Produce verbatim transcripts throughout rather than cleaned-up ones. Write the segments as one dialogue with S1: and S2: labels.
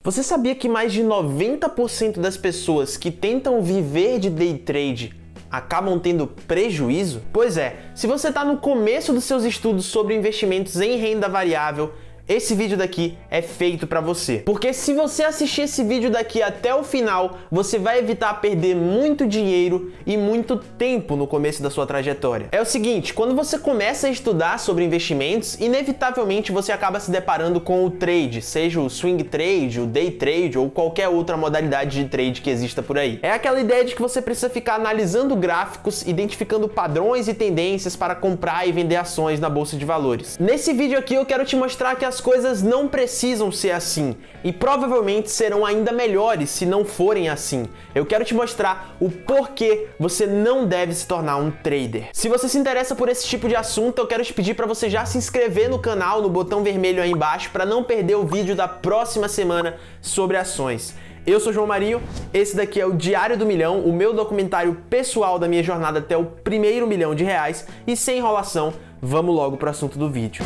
S1: Você sabia que mais de noventa por cento das pessoas que tentam viver de day trade acabam tendo prejuízo? Pois é, se você está no começo dos seus estudos sobre investimentos em renda variável, esse vídeo daqui é feito para você. Porque se você assistir esse vídeo daqui até o final, você vai evitar perder muito dinheiro e muito tempo no começo da sua trajetória. É o seguinte, quando você começa a estudar sobre investimentos, inevitavelmente você acaba se deparando com o trade, seja o swing trade, o day trade ou qualquer outra modalidade de trade que exista por aí. É aquela ideia de que você precisa ficar analisando gráficos, identificando padrões e tendências para comprar e vender ações na bolsa de valores. Nesse vídeo aqui eu quero te mostrar que as As coisas não precisam ser assim e provavelmente serão ainda melhores se não forem assim. Eu quero te mostrar o porquê você não deve se tornar um trader. Se você se interessa por esse tipo de assunto, eu quero te pedir para você já se inscrever no canal, no botão vermelho aí embaixo, para não perder o vídeo da próxima semana sobre ações. Eu sou João Marinho, esse daqui é o Diário do Milhão, o meu documentário pessoal da minha jornada até o primeiro milhão de reais, e sem enrolação, vamos logo para o assunto do vídeo.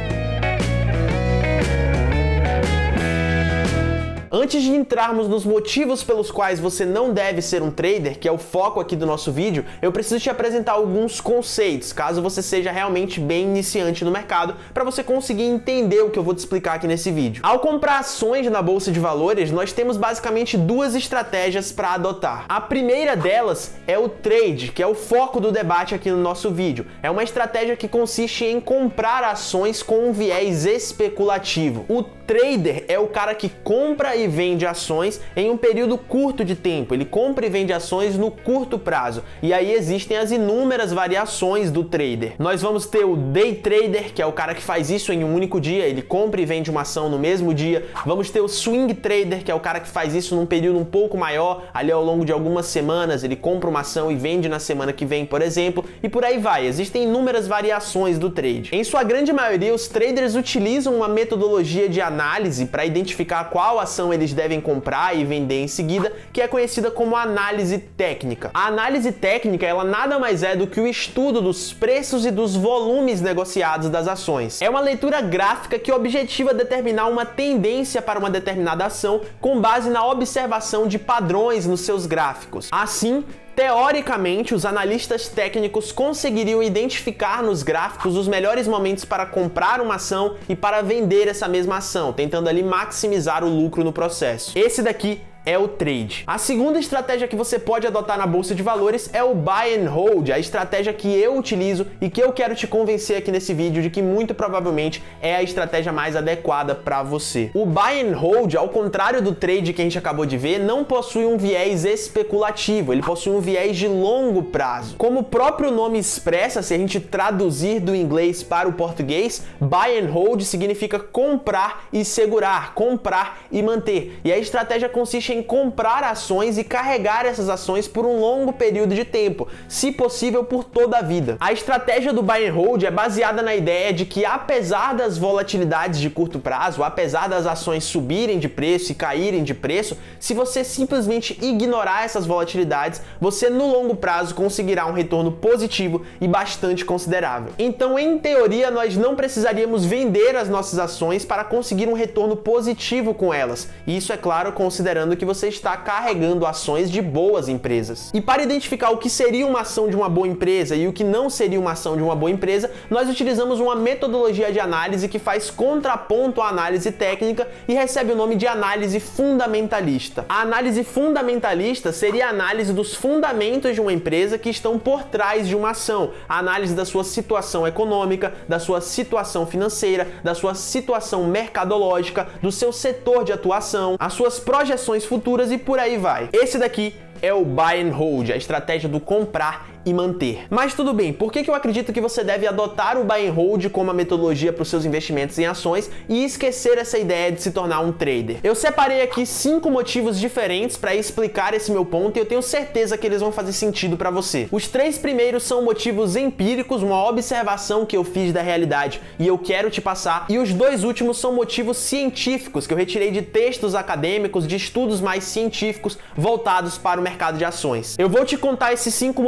S1: Antes de entrarmos nos motivos pelos quais você não deve ser um trader, que é o foco aqui do nosso vídeo, eu preciso te apresentar alguns conceitos, caso você seja realmente bem iniciante no mercado, para você conseguir entender o que eu vou te explicar aqui nesse vídeo. Ao comprar ações na bolsa de valores, nós temos basicamente duas estratégias para adotar. A primeira delas é o trade, que é o foco do debate aqui no nosso vídeo. É uma estratégia que consiste em comprar ações com um viés especulativo. O trader é o cara que compra e vende ações em um período curto de tempo. Ele compra e vende ações no curto prazo. E aí existem as inúmeras variações do trader. Nós vamos ter o day trader, que é o cara que faz isso em um único dia. Ele compra e vende uma ação no mesmo dia. Vamos ter o swing trader, que é o cara que faz isso num período um pouco maior, ali ao longo de algumas semanas. Ele compra uma ação e vende na semana que vem, por exemplo. E por aí vai. Existem inúmeras variações do trade. Em sua grande maioria, os traders utilizam uma metodologia de análise para identificar qual ação eles devem comprar e vender em seguida, que é conhecida como análise técnica. A análise técnica, ela nada mais é do que o estudo dos preços e dos volumes negociados das ações. É uma leitura gráfica que objetiva determinar uma tendência para uma determinada ação com base na observação de padrões nos seus gráficos. Assim, teoricamente, os analistas técnicos conseguiriam identificar nos gráficos os melhores momentos para comprar uma ação e para vender essa mesma ação, tentando ali maximizar o lucro no processo. Esse daqui é o trade. A segunda estratégia que você pode adotar na bolsa de valores é o buy and hold, a estratégia que eu utilizo e que eu quero te convencer aqui nesse vídeo de que muito provavelmente é a estratégia mais adequada para você. O buy and hold, ao contrário do trade que a gente acabou de ver, não possui um viés especulativo, ele possui um viés de longo prazo. Como o próprio nome expressa, se a gente traduzir do inglês para o português, buy and hold significa comprar e segurar, comprar e manter. E a estratégia consiste em em comprar ações e carregar essas ações por um longo período de tempo, se possível por toda a vida. A estratégia do buy and hold é baseada na ideia de que, apesar das volatilidades de curto prazo, apesar das ações subirem de preço e caírem de preço, se você simplesmente ignorar essas volatilidades, você no longo prazo conseguirá um retorno positivo e bastante considerável. Então, em teoria, nós não precisaríamos vender as nossas ações para conseguir um retorno positivo com elas. Isso, é claro, considerando que você está carregando ações de boas empresas. E para identificar o que seria uma ação de uma boa empresa e o que não seria uma ação de uma boa empresa, nós utilizamos uma metodologia de análise que faz contraponto à análise técnica e recebe o nome de análise fundamentalista. A análise fundamentalista seria a análise dos fundamentos de uma empresa que estão por trás de uma ação, a análise da sua situação econômica, da sua situação financeira, da sua situação mercadológica, do seu setor de atuação, as suas projeções futuras e por aí vai. Esse daqui é o buy and hold, a estratégia do comprar e manter. Mas tudo bem, por que que eu acredito que você deve adotar o buy and hold como a metodologia para os seus investimentos em ações e esquecer essa ideia de se tornar um trader? Eu separei aqui cinco motivos diferentes para explicar esse meu ponto e eu tenho certeza que eles vão fazer sentido para você. Os três primeiros são motivos empíricos, uma observação que eu fiz da realidade e eu quero te passar, e os dois últimos são motivos científicos que eu retirei de textos acadêmicos, de estudos mais científicos voltados para o mercado de ações. Eu vou te contar esses cinco motivos aqui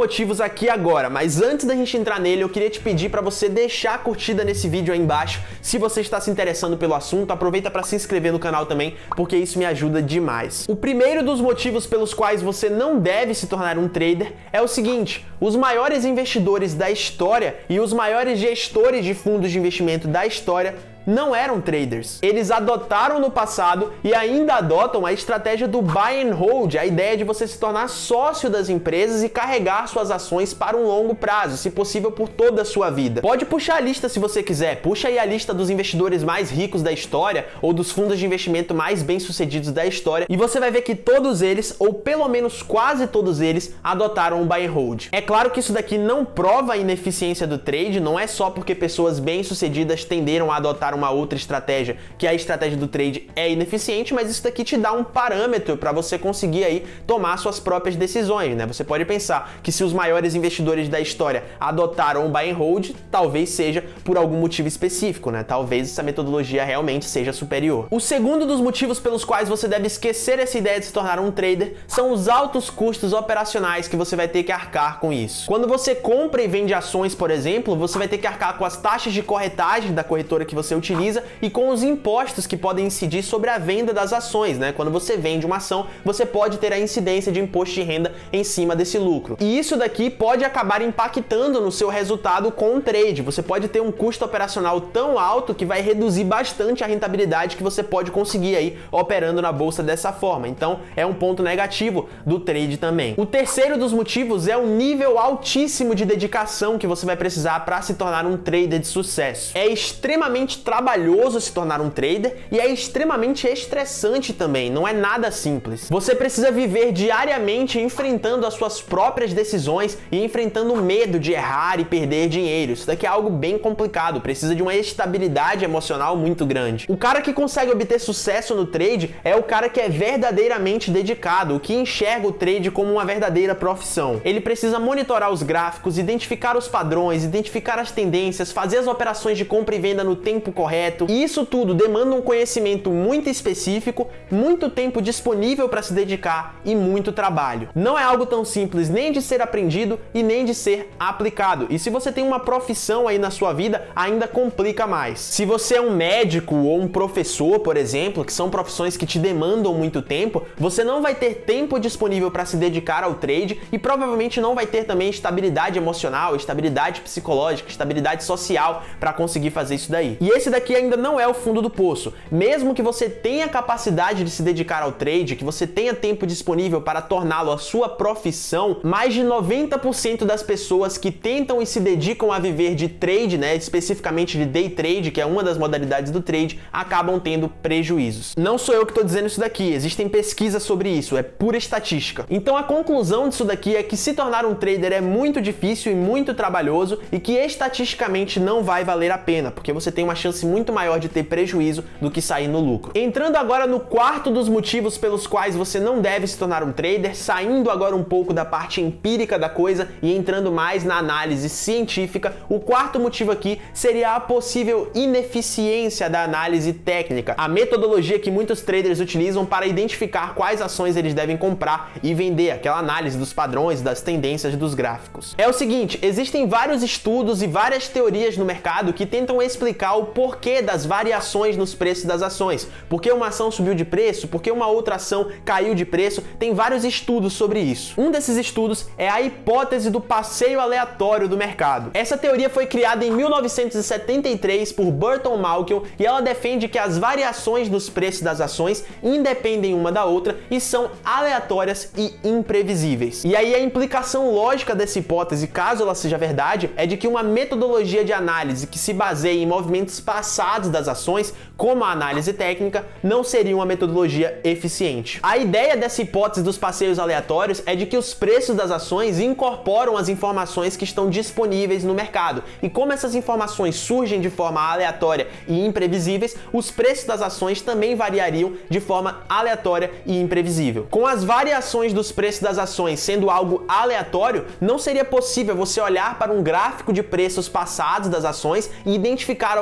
S1: aqui agora, mas antes da gente entrar nele, eu queria te pedir para você deixar a curtida nesse vídeo aí embaixo. Se você está se interessando pelo assunto, aproveita para se inscrever no canal também, porque isso me ajuda demais. O primeiro dos motivos pelos quais você não deve se tornar um trader é o seguinte: os maiores investidores da história e os maiores gestores de fundos de investimento da história não eram traders. Eles adotaram no passado e ainda adotam a estratégia do buy and hold, a ideia de você se tornar sócio das empresas e carregar suas ações para um longo prazo, se possível por toda a sua vida. Pode puxar a lista se você quiser, puxa aí a lista dos investidores mais ricos da história ou dos fundos de investimento mais bem-sucedidos da história e você vai ver que todos eles, ou pelo menos quase todos eles, adotaram o buy and hold. É claro que isso daqui não prova a ineficiência do trade, não é só porque pessoas bem-sucedidas tenderam a adotar uma outra estratégia que a estratégia do trade é ineficiente, mas isso daqui te dá um parâmetro para você conseguir aí tomar suas próprias decisões, né? Você pode pensar que se os maiores investidores da história adotaram o buy and hold, talvez seja por algum motivo específico, né? Talvez essa metodologia realmente seja superior. O segundo dos motivos pelos quais você deve esquecer essa ideia de se tornar um trader são os altos custos operacionais que você vai ter que arcar com isso. Quando você compra e vende ações, por exemplo, você vai ter que arcar com as taxas de corretagem da corretora que você utiliza e com os impostos que podem incidir sobre a venda das ações, né? Quando você vende uma ação, você pode ter a incidência de imposto de renda em cima desse lucro. E isso daqui pode acabar impactando no seu resultado com o trade. Você pode ter um custo operacional tão alto que vai reduzir bastante a rentabilidade que você pode conseguir aí operando na bolsa dessa forma. Então, é um ponto negativo do trade também. O terceiro dos motivos é o nível altíssimo de dedicação que você vai precisar para se tornar um trader de sucesso. É extremamente trabalhoso se tornar um trader e é extremamente estressante também, não é nada simples. Você precisa viver diariamente enfrentando as suas próprias decisões e enfrentando o medo de errar e perder dinheiro. Isso daqui é algo bem complicado, precisa de uma estabilidade emocional muito grande. O cara que consegue obter sucesso no trade é o cara que é verdadeiramente dedicado, o que enxerga o trade como uma verdadeira profissão. Ele precisa monitorar os gráficos, identificar os padrões, identificar as tendências, fazer as operações de compra e venda no tempo correto. E isso tudo demanda um conhecimento muito específico, muito tempo disponível para se dedicar e muito trabalho. Não é algo tão simples nem de ser aprendido e nem de ser aplicado. E se você tem uma profissão aí na sua vida, ainda complica mais. Se você é um médico ou um professor, por exemplo, que são profissões que te demandam muito tempo, você não vai ter tempo disponível para se dedicar ao trade e provavelmente não vai ter também estabilidade emocional, estabilidade psicológica, estabilidade social para conseguir fazer isso daí. E esse daqui ainda não é o fundo do poço. Mesmo que você tenha capacidade de se dedicar ao trade, que você tenha tempo disponível para torná-lo a sua profissão, mais de noventa por cento das pessoas que tentam e se dedicam a viver de trade, né, especificamente de day trade, que é uma das modalidades do trade, acabam tendo prejuízos. Não sou eu que estou dizendo isso daqui, existem pesquisas sobre isso, é pura estatística. Então a conclusão disso daqui é que se tornar um trader é muito difícil e muito trabalhoso e que estatisticamente não vai valer a pena, porque você tem uma chance muito maior de ter prejuízo do que sair no lucro. Entrando agora no quarto dos motivos pelos quais você não deve se tornar um trader, saindo agora um pouco da parte empírica da coisa e entrando mais na análise científica, o quarto motivo aqui seria a possível ineficiência da análise técnica, a metodologia que muitos traders utilizam para identificar quais ações eles devem comprar e vender, aquela análise dos padrões, das tendências dos gráficos. É o seguinte, existem vários estudos e várias teorias no mercado que tentam explicar o porquê das variações nos preços das ações. Por que uma ação subiu de preço? Por que uma outra ação caiu de preço? Tem vários estudos sobre isso. Um desses estudos é a hipótese do passeio aleatório do mercado. Essa teoria foi criada em mil novecentos e setenta e três por Burton Malkiel e ela defende que as variações nos preços das ações independem uma da outra e são aleatórias e imprevisíveis. E aí a implicação lógica dessa hipótese, caso ela seja verdade, é de que uma metodologia de análise que se baseia em movimentos passados das ações, como a análise técnica, não seria uma metodologia eficiente. A ideia dessa hipótese dos passeios aleatórios é de que os preços das ações incorporam as informações que estão disponíveis no mercado. E como essas informações surgem de forma aleatória e imprevisíveis, os preços das ações também variariam de forma aleatória e imprevisível. Com as variações dos preços das ações sendo algo aleatório, não seria possível você olhar para um gráfico de preços passados das ações e identificar algum padrão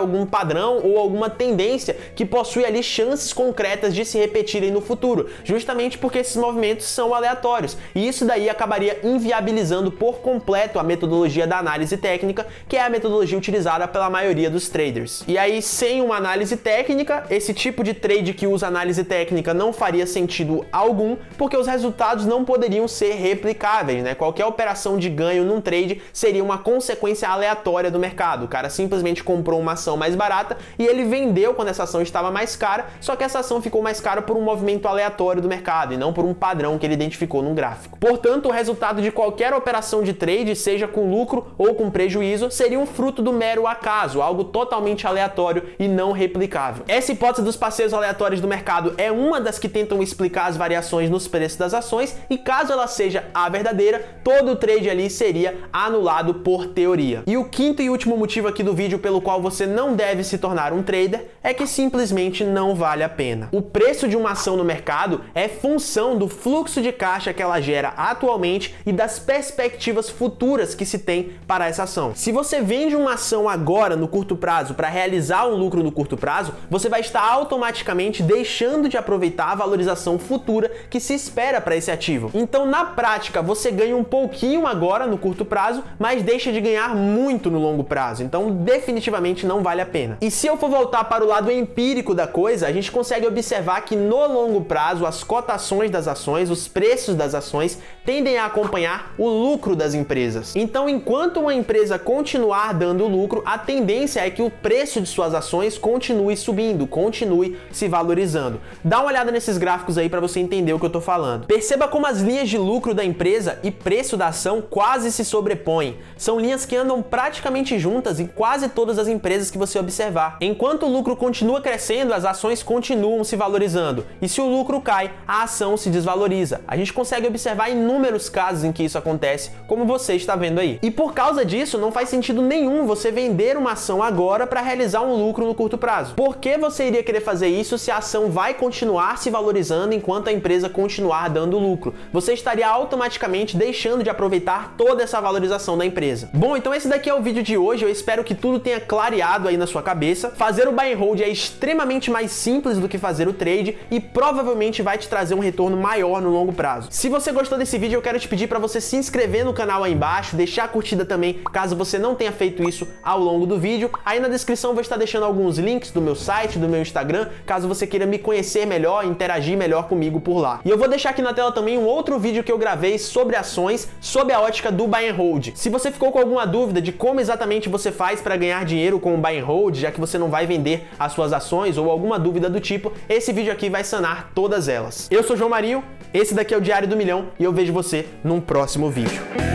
S1: padrão ou alguma tendência que possui ali chances concretas de se repetirem no futuro, justamente porque esses movimentos são aleatórios, e isso daí acabaria inviabilizando por completo a metodologia da análise técnica, que é a metodologia utilizada pela maioria dos traders. E aí, sem uma análise técnica, esse tipo de trade que usa análise técnica não faria sentido algum, porque os resultados não poderiam ser replicáveis, né? Qualquer operação de ganho num trade seria uma consequência aleatória do mercado. O cara simplesmente comprou uma ação mais barata e ele vendeu quando essa ação estava mais cara, só que essa ação ficou mais cara por um movimento aleatório do mercado e não por um padrão que ele identificou num gráfico. Portanto, o resultado de qualquer operação de trade, seja com lucro ou com prejuízo, seria um fruto do mero acaso, algo totalmente aleatório e não replicável. Essa hipótese dos passeios aleatórios do mercado é uma das que tentam explicar as variações nos preços das ações, e caso ela seja a verdadeira, todo o trade ali seria anulado por teoria. E o quinto e último motivo aqui do vídeo pelo qual você não deve se tornar um trader é que simplesmente não vale a pena. O preço de uma ação no mercado é função do fluxo de caixa que ela gera atualmente e das perspectivas futuras que se tem para essa ação. Se você vende uma ação agora no curto prazo para realizar um lucro no curto prazo, você vai estar automaticamente deixando de aproveitar a valorização futura que se espera para esse ativo. Então, na prática, você ganha um pouquinho agora no curto prazo, mas deixa de ganhar muito no longo prazo. Então, definitivamente não vale a pena. E se eu for voltar para o lado empírico da coisa, a gente consegue observar que no longo prazo as cotações das ações, os preços das ações tendem a acompanhar o lucro das empresas. Então, enquanto uma empresa continuar dando lucro, a tendência é que o preço de suas ações continue subindo, continue se valorizando. Dá uma olhada nesses gráficos aí para você entender o que eu tô falando. Perceba como as linhas de lucro da empresa e preço da ação quase se sobrepõem. São linhas que andam praticamente juntas em quase todas as empresas que você observar. Enquanto o lucro continua crescendo, as ações continuam se valorizando. E se o lucro cai, a ação se desvaloriza. A gente consegue observar inúmeros casos em que isso acontece, como você está vendo aí. E por causa disso, não faz sentido nenhum você vender uma ação agora para realizar um lucro no curto prazo. Por que você iria querer fazer isso se a ação vai continuar se valorizando enquanto a empresa continuar dando lucro? Você estaria automaticamente deixando de aproveitar toda essa valorização da empresa. Bom, então esse daqui é o vídeo de hoje. Eu espero que tudo tenha clareado aí na sua cabeça. Fazer o buy and hold é extremamente mais simples do que fazer o trade e provavelmente vai te trazer um retorno maior no longo prazo. Se você gostou desse vídeo, eu quero te pedir para você se inscrever no canal aí embaixo, deixar a curtida também, caso você não tenha feito isso ao longo do vídeo. Aí na descrição eu vou estar deixando alguns links do meu site, do meu Instagram, caso você queira me conhecer melhor, interagir melhor comigo por lá. E eu vou deixar aqui na tela também um outro vídeo que eu gravei sobre ações, sob a ótica do buy and hold. Se você ficou com alguma dúvida de como exatamente você faz para ganhar dinheiro com o buy and hold, já que você não vai vender as suas ações ou alguma dúvida do tipo, esse vídeo aqui vai sanar todas elas. Eu sou João Marinho, esse daqui é o Diário do Milhão e eu vejo você num próximo vídeo.